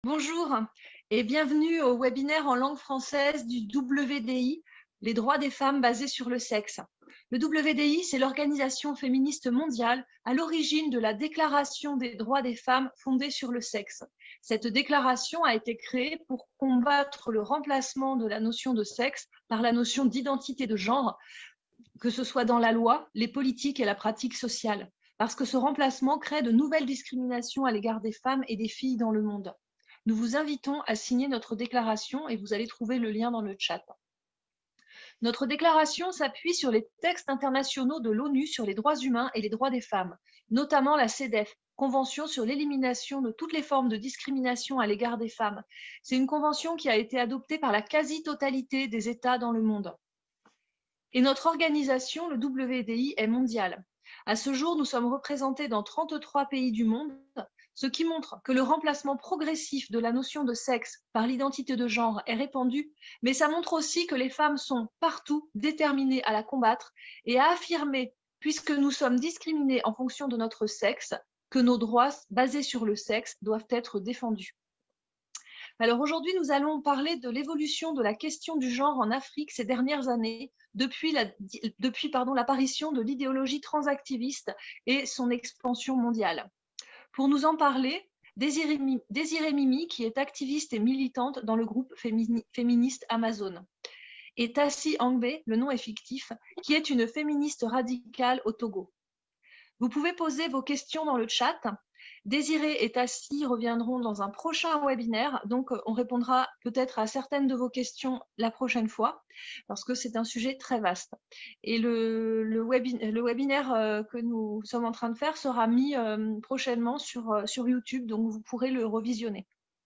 Bonjour et bienvenue au webinaire en langue française du WDI, les droits des femmes basés sur le sexe. Le WDI, c'est l'organisation féministe mondiale à l'origine de la Déclaration des droits des femmes fondée sur le sexe. Cette déclaration a été créée pour combattre le remplacement de la notion de sexe par la notion d'identité de genre, que ce soit dans la loi, les politiques et la pratique sociale, parce que ce remplacement crée de nouvelles discriminations à l'égard des femmes et des filles dans le monde. Nous vous invitons à signer notre déclaration et vous allez trouver le lien dans le chat. Notre déclaration s'appuie sur les textes internationaux de l'ONU sur les droits humains et les droits des femmes, notamment la CEDEF, Convention sur l'élimination de toutes les formes de discrimination à l'égard des femmes. C'est une convention qui a été adoptée par la quasi-totalité des États dans le monde. Et notre organisation, le WDI, est mondiale. À ce jour, nous sommes représentés dans 33 pays du monde, ce qui montre que le remplacement progressif de la notion de sexe par l'identité de genre est répandu, mais ça montre aussi que les femmes sont partout déterminées à la combattre et à affirmer, puisque nous sommes discriminés en fonction de notre sexe, que nos droits basés sur le sexe doivent être défendus. Alors aujourd'hui, nous allons parler de l'évolution de la question du genre en Afrique ces dernières années, depuis l'apparition de l'idéologie transactiviste et son expansion mondiale. Pour nous en parler, Désiré Mimi, qui est activiste et militante dans le groupe féministe Amazon, et Tassi Angbe, le nom est fictif, qui est une féministe radicale au Togo. Vous pouvez poser vos questions dans le chat. Désiré et Tassi reviendront dans un prochain webinaire, donc on répondra peut-être à certaines de vos questions la prochaine fois, parce que c'est un sujet très vaste. Et le webinaire que nous sommes en train de faire sera mis prochainement sur YouTube, donc vous pourrez le revisionner.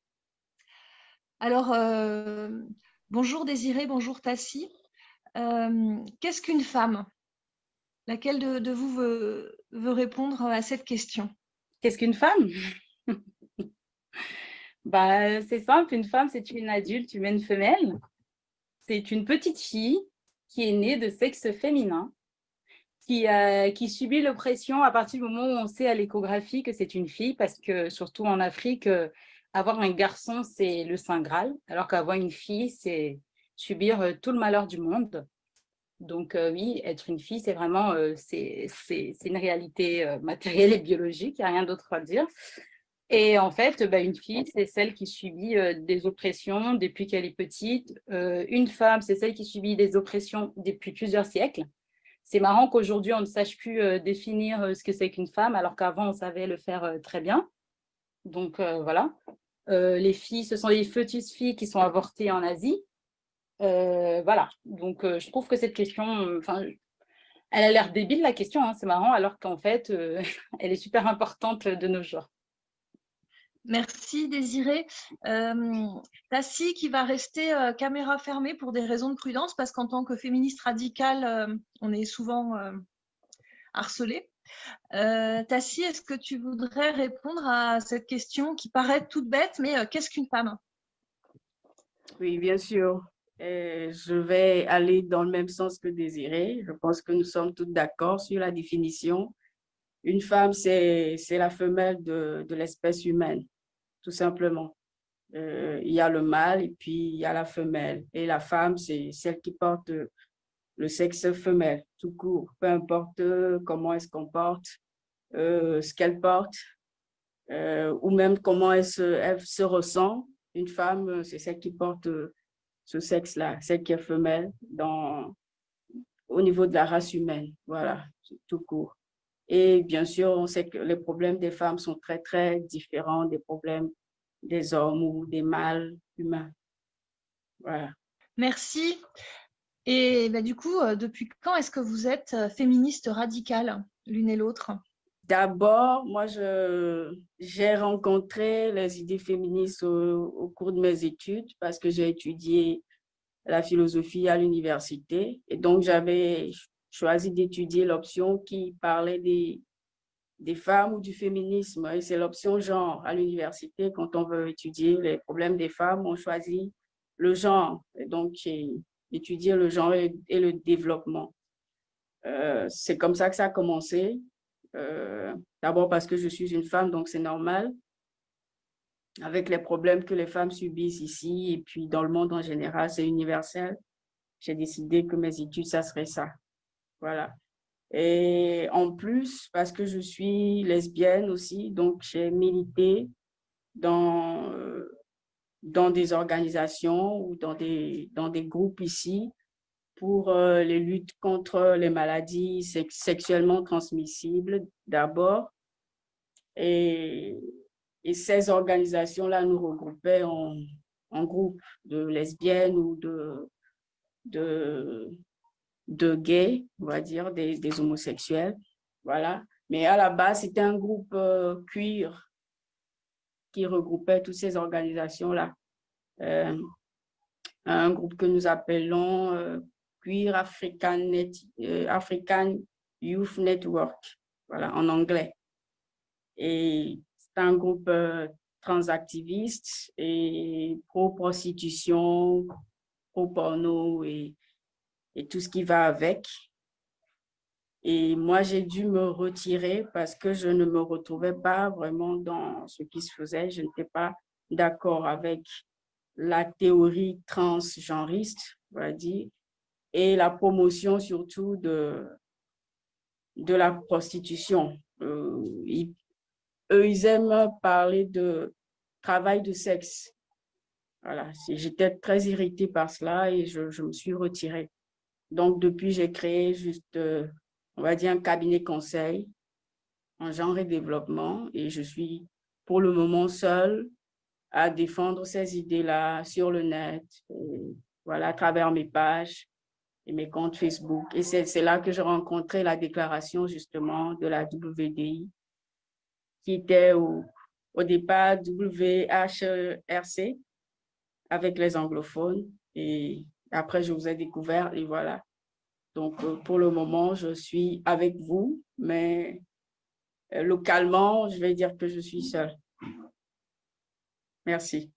Alors, bonjour Désiré, bonjour Tassi. Qu'est-ce qu'une femme? Laquelle de vous veut répondre à cette question? Qu'est-ce qu'une femme? C'est simple, une femme, c'est une adulte humaine femelle. C'est une petite fille qui est née de sexe féminin, qui subit l'oppression à partir du moment où on sait à l'échographie que c'est une fille, parce que surtout en Afrique, avoir un garçon, c'est le Saint Graal, alors qu'avoir une fille, c'est subir tout le malheur du monde. Donc oui, être une fille, c'est vraiment c'est une réalité matérielle et biologique, il n'y a rien d'autre à dire. Et en fait, une fille, c'est celle qui subit des oppressions depuis qu'elle est petite. Une femme, c'est celle qui subit des oppressions depuis plusieurs siècles. C'est marrant qu'aujourd'hui, on ne sache plus définir ce que c'est qu'une femme, alors qu'avant, on savait le faire très bien. Donc voilà. Les filles, ce sont les fœtus filles qui sont avortées en Asie. Voilà. Donc je trouve que cette question, elle a l'air débile la question, hein, c'est marrant, alors qu'en fait, elle est super importante de nos jours. Merci Désiré. Tassi qui va rester caméra fermée pour des raisons de prudence parce qu'en tant que féministe radicale, on est souvent harcelé. Tassi, est-ce que tu voudrais répondre à cette question qui paraît toute bête, mais qu'est-ce qu'une femme? Oui, bien sûr. Je vais aller dans le même sens que Désiré. Je pense que nous sommes toutes d'accord sur la définition. Une femme, c'est la femelle de l'espèce humaine, tout simplement. Il y a le mâle et puis il y a la femelle. Et la femme, c'est celle qui porte le sexe femelle, tout court. Peu importe comment elle se comporte, ce qu'elle porte, ou même comment elle se ressent. Une femme, c'est celle qui porte ce sexe-là, celle qui est femelle au niveau de la race humaine. Voilà, tout court. Et bien sûr, on sait que les problèmes des femmes sont très, très différents des problèmes des hommes ou des mâles humains. Voilà. Merci. Et du coup, depuis quand est-ce que vous êtes féministe radicale, l'une et l'autre? D'abord, j'ai rencontré les idées féministes au cours de mes études parce que j'ai étudié la philosophie à l'université. Et donc, j'avais choisi d'étudier l'option qui parlait des femmes ou du féminisme. Et c'est l'option genre à l'université. Quand on veut étudier les problèmes des femmes, on choisit le genre. Et donc, j'ai étudié le genre et le développement. C'est comme ça que ça a commencé. D'abord parce que je suis une femme, donc c'est normal. avec les problèmes que les femmes subissent ici et puis dans le monde en général, c'est universel. J'ai décidé que mes études, ça serait ça. Voilà. Et en plus, parce que je suis lesbienne aussi, donc j'ai milité dans, dans des organisations ou dans des groupes ici pour les luttes contre les maladies sexuellement transmissibles d'abord. Et, et ces organisations-là nous regroupaient en groupes de lesbiennes ou de, de gays, on va dire, des homosexuels. Voilà. Mais à la base, c'était un groupe queer qui regroupait toutes ces organisations-là. Un groupe que nous appelons Queer African Youth Network, voilà, en anglais. Et c'est un groupe transactiviste et pro-prostitution, pro-porno et tout ce qui va avec. Et moi, j'ai dû me retirer parce que je ne me retrouvais pas vraiment dans ce qui se faisait. Je n'étais pas d'accord avec la théorie transgenriste, on va dire, et la promotion surtout de la prostitution. Eux, ils aiment parler de travail de sexe. Voilà, j'étais très irritée par cela et je me suis retirée. Donc, depuis, j'ai créé juste, on va dire, un cabinet conseil en genre et développement et je suis pour le moment seule à défendre ces idées-là sur le net, et, voilà, à travers mes pages et mes comptes Facebook. Et c'est là que j'ai rencontré la déclaration justement de la WDI, qui était au départ WHRC avec les anglophones. Et après, je vous ai découvert et voilà. Donc, pour le moment, je suis avec vous, mais localement, je vais dire que je suis seule. Merci.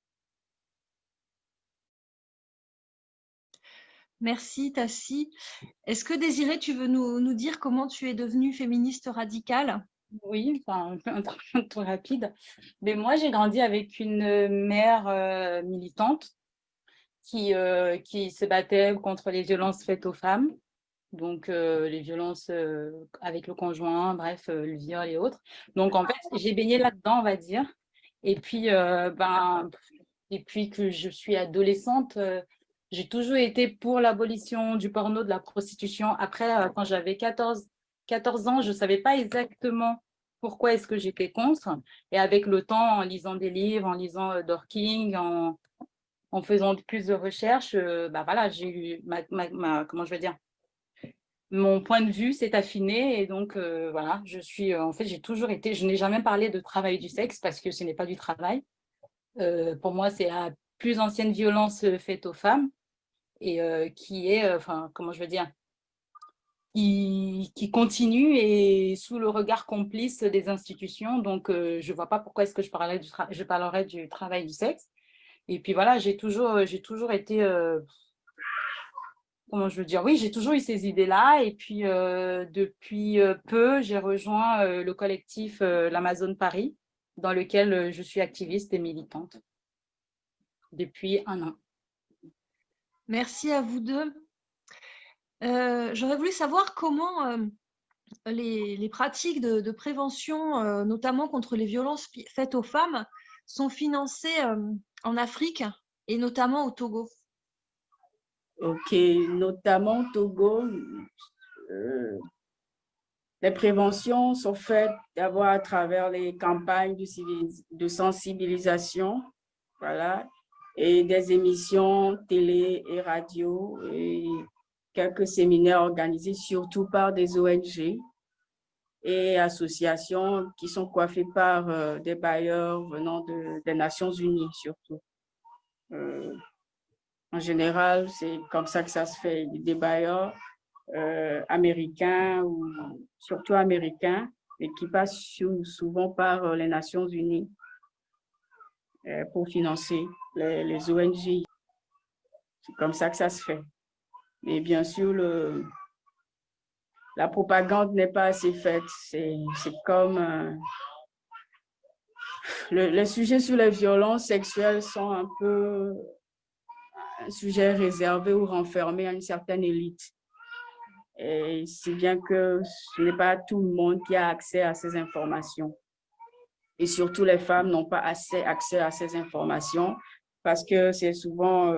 Merci, Tassi. Est-ce que Désirée, tu veux nous dire comment tu es devenue féministe radicale? Oui, enfin, un peu rapide. Mais moi, j'ai grandi avec une mère militante qui se battait contre les violences faites aux femmes, donc les violences avec le conjoint, bref, le viol et autres. Donc, en fait, j'ai baigné là-dedans, on va dire. Et puis, depuis que je suis adolescente, j'ai toujours été pour l'abolition du porno, de la prostitution. Après, quand j'avais 14 ans, je ne savais pas exactement pourquoi est-ce que j'étais contre. Et avec le temps, en lisant des livres, en lisant Dorking, en faisant plus de recherches, voilà, j'ai eu comment je vais dire, mon point de vue s'est affiné et donc voilà, en fait, j'ai toujours été, je n'ai jamais parlé de travail du sexe parce que ce n'est pas du travail. Pour moi, c'est la plus ancienne violence faite aux femmes et qui est, enfin, comment je veux dire, qui continue et sous le regard complice des institutions. Donc, je ne vois pas pourquoi est-ce que je parlerais du travail du sexe. Et puis voilà, j'ai toujours été, comment je veux dire, oui, j'ai toujours eu ces idées-là. Et puis, depuis peu, j'ai rejoint le collectif l'Amazone Paris, dans lequel je suis activiste et militante depuis 1 an. Merci à vous deux. J'aurais voulu savoir comment les pratiques de prévention, notamment contre les violences faites aux femmes, sont financées en Afrique et notamment au Togo. Ok, notamment au Togo, les préventions sont faites d'abord à travers les campagnes de sensibilisation, voilà, et des émissions télé et radio, et quelques séminaires organisés surtout par des ONG et associations qui sont coiffées par des bailleurs venant des Nations Unies surtout. En général, c'est comme ça que ça se fait, des bailleurs américains ou surtout américains et qui passent souvent par les Nations Unies pour financer les ONG. C'est comme ça que ça se fait. Et bien sûr, la propagande n'est pas assez faite. C'est comme Les sujets sur les violences sexuelles sont un peu un sujet réservé ou renfermé à une certaine élite. Et si bien que ce n'est pas tout le monde qui a accès à ces informations. Et surtout, les femmes n'ont pas assez accès à ces informations parce que c'est souvent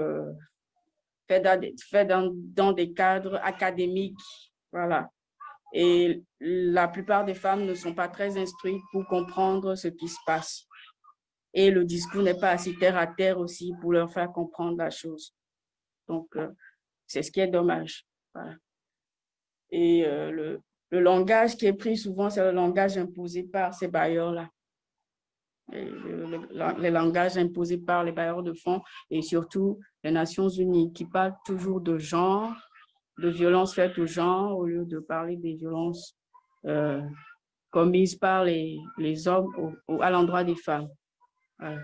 fait dans des cadres académiques. Voilà. Et la plupart des femmes ne sont pas très instruites pour comprendre ce qui se passe. Et le discours n'est pas assez terre à terre aussi pour leur faire comprendre la chose. Donc, c'est ce qui est dommage. Voilà. Et le langage qui est pris souvent, c'est le langage imposé par ces bailleurs-là. Les langages imposés par les bailleurs de fonds et surtout les Nations Unies qui parlent toujours de genre, de violences faites au genre au lieu de parler des violences commises par les hommes à l'endroit des femmes. Voilà.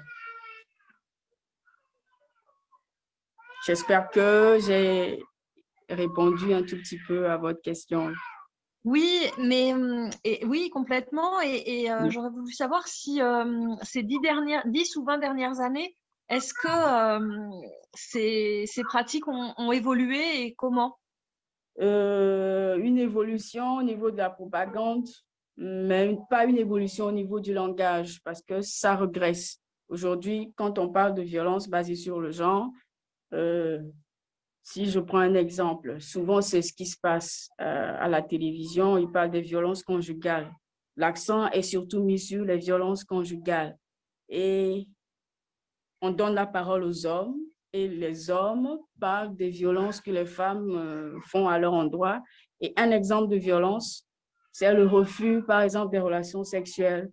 J'espère que j'ai répondu un tout petit peu à votre question. Oui, mais oui, complètement. Et j'aurais voulu savoir si ces 10 ou 20 dernières années, est-ce que ces pratiques ont évolué et comment? Une évolution au niveau de la propagande, mais pas une évolution au niveau du langage parce que ça regresse. Aujourd'hui, quand on parle de violence basée sur le genre, si je prends un exemple, souvent c'est ce qui se passe à la télévision, ils parlent des violences conjugales. L'accent est surtout mis sur les violences conjugales et on donne la parole aux hommes et les hommes parlent des violences que les femmes font à leur endroit. Et un exemple de violence, c'est le refus, par exemple, des relations sexuelles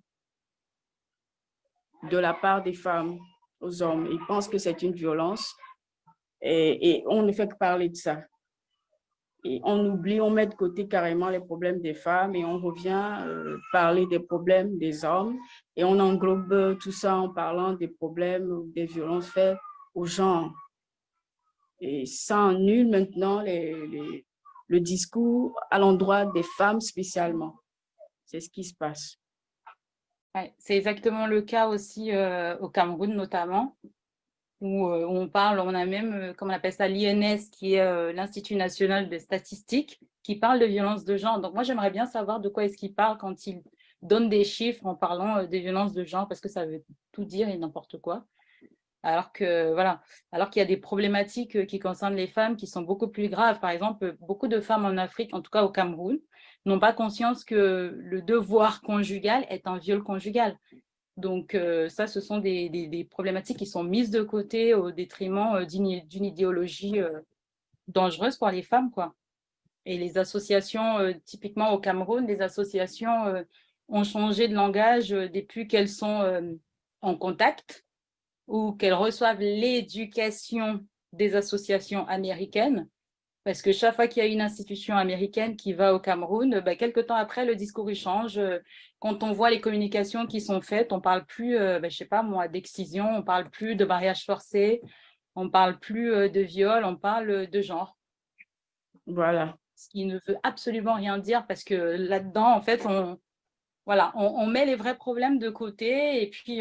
de la part des femmes aux hommes. Ils pensent que c'est une violence et on ne fait que parler de ça. Et on oublie, on met de côté carrément les problèmes des femmes et on revient parler des problèmes des hommes et on englobe tout ça en parlant des problèmes, des violences faites aux gens. Et ça annule maintenant le discours à l'endroit des femmes spécialement. C'est ce qui se passe. Ouais, c'est exactement le cas aussi au Cameroun notamment, où on parle, on a même, comme on appelle ça, l'INS, qui est l'Institut national des statistiques, qui parle de violence de genre. Donc moi, j'aimerais bien savoir de quoi est-ce qu'il parle quand il donne des chiffres en parlant des violences de genre, parce que ça veut tout dire et n'importe quoi. Alors que, voilà, alors qu'il y a des problématiques qui concernent les femmes qui sont beaucoup plus graves. Par exemple, beaucoup de femmes en Afrique, en tout cas au Cameroun, n'ont pas conscience que le devoir conjugal est un viol conjugal. Donc, ça, ce sont des problématiques qui sont mises de côté au détriment d'une idéologie dangereuse pour les femmes, quoi. Et les associations, typiquement au Cameroun, les associations ont changé de langage depuis qu'elles sont en contact ou qu'elles reçoivent l'éducation des associations américaines. Parce que chaque fois qu'il y a une institution américaine qui va au Cameroun, quelque temps après, le discours il change. Quand on voit les communications qui sont faites, on ne parle plus, je ne sais pas moi, d'excision, on ne parle plus de mariage forcé, on ne parle plus de viol, on parle de genre. Voilà. Ce qui ne veut absolument rien dire parce que là-dedans, en fait, on met les vrais problèmes de côté et puis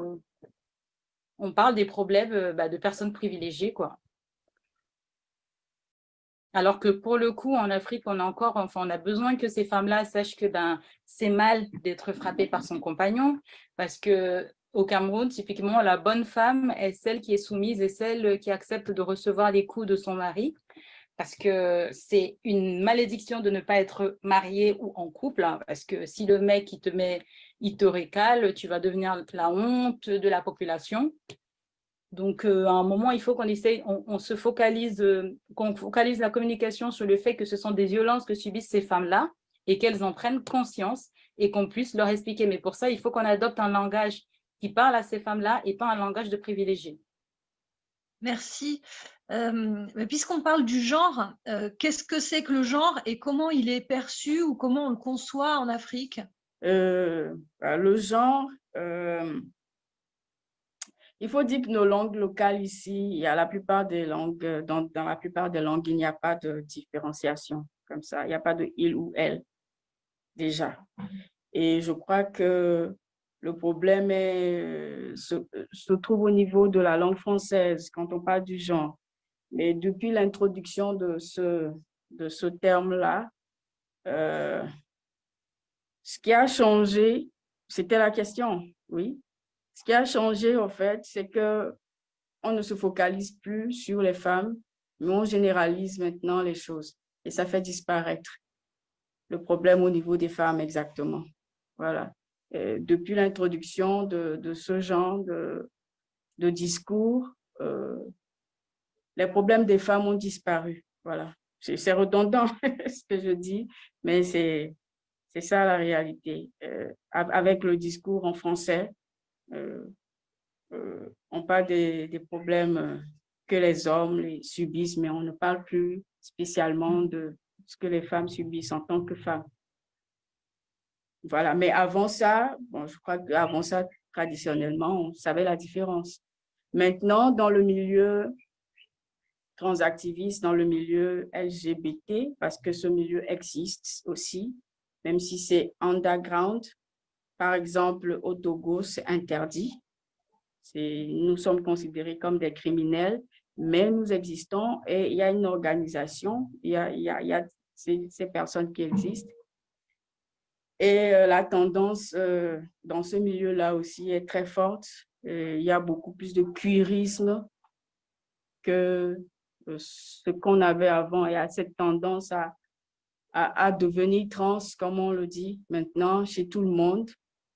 on parle des problèmes de personnes privilégiées, quoi. Alors que pour le coup, en Afrique, on a besoin que ces femmes-là sachent que c'est mal d'être frappée par son compagnon, parce que au Cameroun, typiquement, la bonne femme est celle qui est soumise et celle qui accepte de recevoir les coups de son mari, parce que c'est une malédiction de ne pas être mariée ou en couple, hein, parce que si le mec il te récale, tu vas devenir la honte de la population. Donc, à un moment, il faut qu'on essaye, on se focalise, qu'on focalise la communication sur le fait que ce sont des violences que subissent ces femmes-là et qu'elles en prennent conscience et qu'on puisse leur expliquer. Mais pour ça, il faut qu'on adopte un langage qui parle à ces femmes-là et pas un langage de privilégiés. Merci. Puisqu'on parle du genre, qu'est-ce que c'est que le genre et comment il est perçu ou comment on le conçoit en Afrique? Le genre, il faut dire que nos langues locales ici, il y a la plupart des langues, dans la plupart des langues, il n'y a pas de différenciation comme ça. Il n'y a pas de il ou elle, déjà. Et je crois que Le problème se trouve au niveau de la langue française quand on parle du genre. Mais depuis l'introduction de ce terme-là, ce qui a changé, c'était la question, oui. Ce qui a changé, en fait, c'est que on ne se focalise plus sur les femmes, mais on généralise maintenant les choses. Et ça fait disparaître le problème au niveau des femmes, exactement. Voilà. Et depuis l'introduction de ce genre de discours, les problèmes des femmes ont disparu. Voilà. C'est redondant ce que je dis, mais c'est ça la réalité. Avec le discours en français, on parle des problèmes que les hommes subissent, mais on ne parle plus spécialement de ce que les femmes subissent en tant que femmes. Voilà, mais avant ça, bon, je crois qu'avant ça, traditionnellement, on savait la différence. Maintenant, dans le milieu transactiviste, dans le milieu LGBT, parce que ce milieu existe aussi, même si c'est underground, par exemple, au Togo, c'est interdit. Nous sommes considérés comme des criminels, mais nous existons et il y a une organisation, il y a ces personnes qui existent. Et la tendance dans ce milieu-là aussi est très forte. Il y a beaucoup plus de cuirisme que ce qu'on avait avant. Il y a cette tendance à devenir trans, comme on le dit maintenant, chez tout le monde.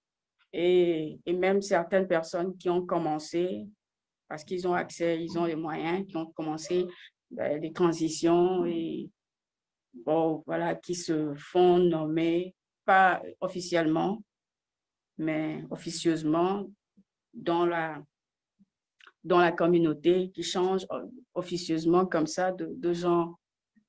Et même certaines personnes qui ont commencé, parce qu'ils ont accès, ils ont les moyens, qui ont commencé des transitions et bon, voilà, qui se font nommer, pas officiellement, mais officieusement dans la communauté, qui changent officieusement comme ça de genre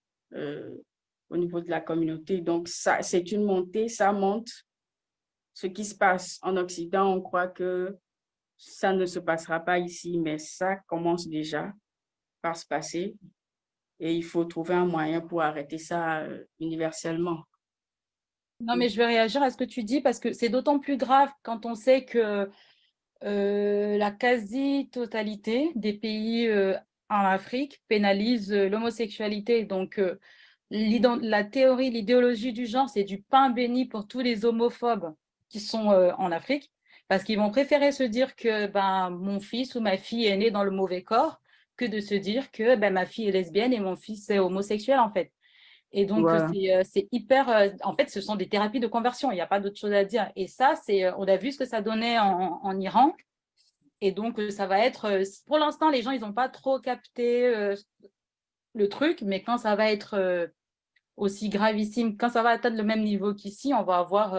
au niveau de la communauté. Donc, ça, c'est une montée, ça monte. Ce qui se passe en Occident, on croit que ça ne se passera pas ici, mais ça commence déjà par se passer et il faut trouver un moyen pour arrêter ça universellement. Non, mais je vais réagir à ce que tu dis parce que c'est d'autant plus grave quand on sait que la quasi-totalité des pays en Afrique pénalise l'homosexualité. Donc, la théorie, l'idéologie du genre, c'est du pain béni pour tous les homophobes qui sont en Afrique, parce qu'ils vont préférer se dire que ben, mon fils ou ma fille est né dans le mauvais corps que de se dire que ben, ma fille est lesbienne et mon fils est homosexuel, en fait. Et donc, Voilà. c'est hyper... en fait, ce sont des thérapies de conversion, il n'y a pas d'autre chose à dire. Et ça, on a vu ce que ça donnait en Iran. Et donc, ça va être... pour l'instant, les gens, ils n'ont pas trop capté le truc, mais quand ça va être aussi gravissime, quand ça va atteindre le même niveau qu'ici, on va avoir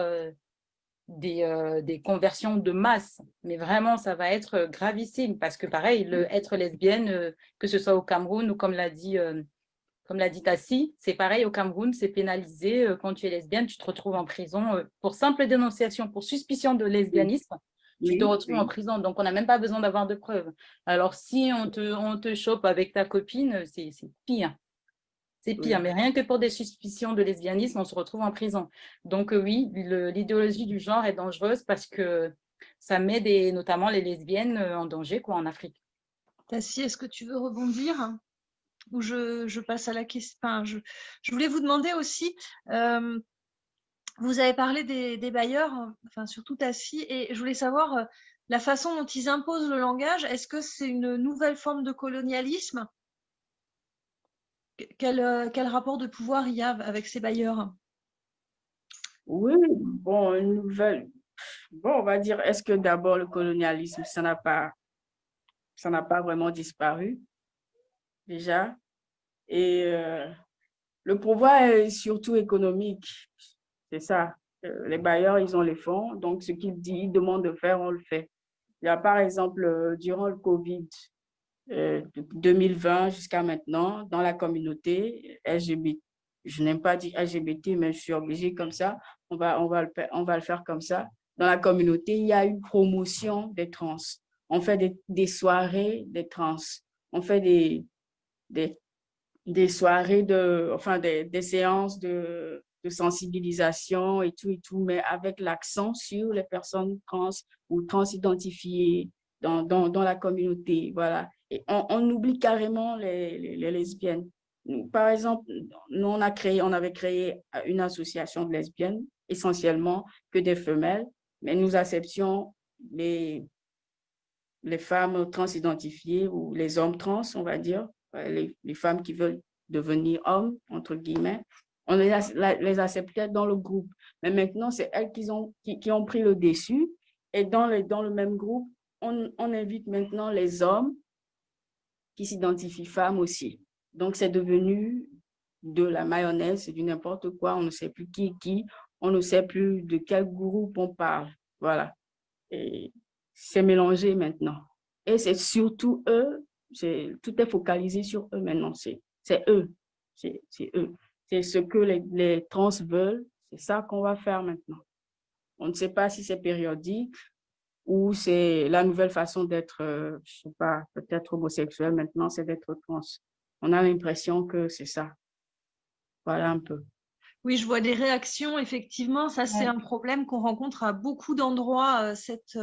des conversions de masse. Mais vraiment, ça va être gravissime parce que pareil, être lesbienne, que ce soit au Cameroun ou comme l'a dit Tassi, c'est pareil au Cameroun, c'est pénalisé. Quand tu es lesbienne, tu te retrouves en prison pour simple dénonciation, pour suspicion de lesbianisme. Tu te retrouves en prison, donc on n'a même pas besoin d'avoir de preuves. Alors, si on te chope avec ta copine, c'est pire. C'est pire, mais rien que pour des suspicions de lesbianisme, on se retrouve en prison. Donc oui, l'idéologie du genre est dangereuse parce que ça met notamment les lesbiennes en danger quoi, en Afrique. Tassi, est-ce que tu veux rebondir ou je passe à la question? Enfin, je voulais vous demander aussi, vous avez parlé des bailleurs, enfin surtout Tassi, et je voulais savoir la façon dont ils imposent le langage. Est-ce que c'est une nouvelle forme de colonialisme? Quel rapport de pouvoir il y a avec ces bailleurs? Oui, bon, une nouvelle. Bon, on va dire, est-ce que d'abord le colonialisme, ça n'a pas vraiment disparu déjà? Et le pouvoir est surtout économique, c'est ça. Les bailleurs, ils ont les fonds, donc ce qu'ils demandent de faire, on le fait. Il y a par exemple, durant le Covid, de 2020 jusqu'à maintenant, dans la communauté LGBT, je n'aime pas dire LGBT, mais je suis obligée comme ça, on va le faire comme ça. Dans la communauté, il y a une promotion des trans. On fait des soirées des trans. On fait des soirées enfin des séances sensibilisation et tout, mais avec l'accent sur les personnes trans ou transidentifiées dans la communauté. Voilà. Et on oublie carrément les lesbiennes. Par exemple, nous, on avait créé une association de lesbiennes, essentiellement que des femelles, mais nous acceptions les femmes transidentifiées ou les hommes trans, on va dire, les femmes qui veulent devenir hommes, entre guillemets. On les acceptait dans le groupe. Mais maintenant, c'est elles qui ont pris le dessus. Et dans le même groupe, on invite maintenant les hommes qui s'identifient femmes aussi. Donc, c'est devenu de la mayonnaise, c'est du n'importe quoi. On ne sait plus qui, on ne sait plus de quel groupe on parle. Voilà. Et c'est mélangé maintenant. Et c'est surtout eux, tout est focalisé sur eux maintenant. C'est eux. C'est eux. C'est ce que les trans veulent. C'est ça qu'on va faire maintenant. On ne sait pas si c'est périodique ou c'est la nouvelle façon d'être, je sais pas, peut-être homosexuel maintenant, c'est d'être trans. On a l'impression que c'est ça. Voilà un peu. Oui, je vois des réactions. Effectivement, ça, c'est un problème qu'on rencontre à beaucoup d'endroits.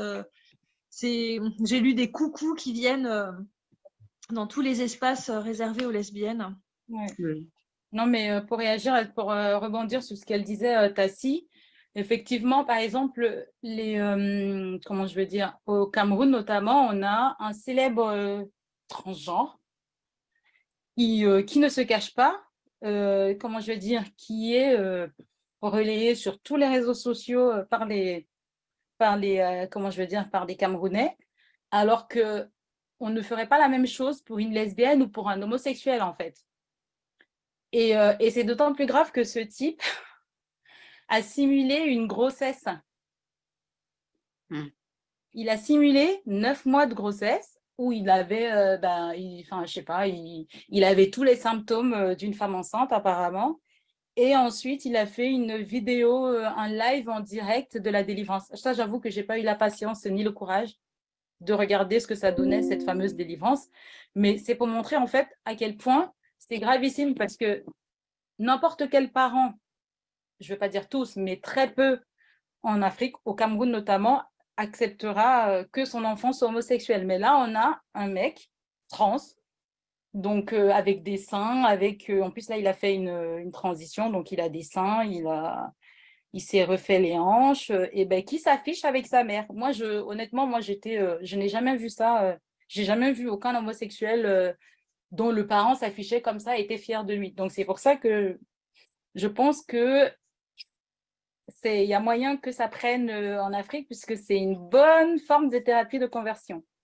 J'ai lu des coucous qui viennent dans tous les espaces réservés aux lesbiennes. Ouais. Oui. Non, mais pour réagir, pour rebondir sur ce qu'elle disait, Tassi, effectivement, par exemple, comment je veux dire, au Cameroun notamment, on a un célèbre transgenre qui ne se cache pas, comment je veux dire, qui est relayé sur tous les réseaux sociaux comment je veux dire, par des Camerounais, alors que on ne ferait pas la même chose pour une lesbienne ou pour un homosexuel, en fait. Et c'est d'autant plus grave que ce type a simulé une grossesse. Il a simulé 9 mois de grossesse où il avait, je sais pas, il avait tous les symptômes d'une femme enceinte apparemment. Et ensuite, il a fait une vidéo, un live en direct de la délivrance. Ça, j'avoue que je n'ai pas eu la patience ni le courage de regarder ce que ça donnait, cette fameuse délivrance. Mais c'est pour montrer en fait à quel point c'est gravissime parce que n'importe quel parent, je ne veux pas dire tous, mais très peu en Afrique, au Cameroun notamment, acceptera que son enfant soit homosexuel. Mais là, on a un mec trans, donc avec des seins, en plus là, il a fait une transition, donc il a des seins, il s'est refait les hanches, et ben qui s'affiche avec sa mère. Moi, honnêtement, je n'ai jamais vu ça. J'ai jamais vu aucun homosexuel dont le parent s'affichait comme ça et était fier de lui. Donc c'est pour ça que je pense que il y a moyen que ça prenne en Afrique puisque c'est une bonne forme de thérapie de conversion.